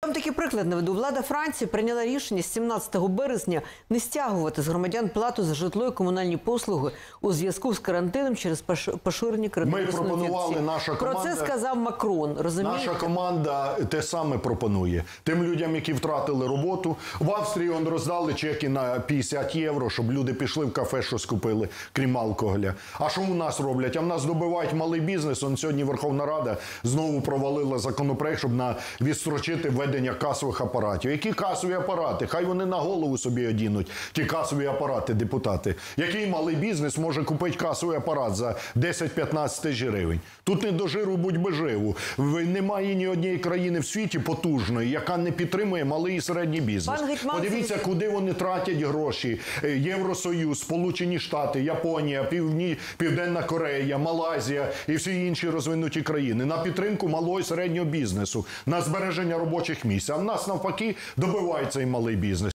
Вам такий приклад наведу. Влада Франції прийняла рішення з 17 березня не стягувати з громадян плату за житло і комунальні послуги у зв'язку з карантином через поширення коронавірусної інфекції. Ми пропонували, наша команда... Про це сказав Макрон, розумієте? Наша команда те саме пропонує. Тим людям, які втратили роботу. В Австрії роздали чеки на 50 євро, щоб люди пішли в кафе, щось купили, крім алкоголя. А що у нас роблять? А в нас добивають малий бізнес. Сьогодні Верховна Рада знову провалила законопроект, щоб відстрочити введення касових апаратів. Які касові апарати? Хай вони на голову собі одінуть, ті касові апарати, депутати. Який малий бізнес може купити касовий апарат за 10-15 тисяч гривень? Тут не до жиру, будь би живу. Немає ні однієї країни в світі потужної, яка не підтримує малий і середній бізнес. Подивіться, куди вони тратять гроші. Євросоюз, Сполучені Штати, Японія, Південна Корея, Малайзія і всі інші розвинуті країни. На підтримку малого і середнього бізнесу, на збереження робочих місць. А в нас навпаки добивається і малий бізнес.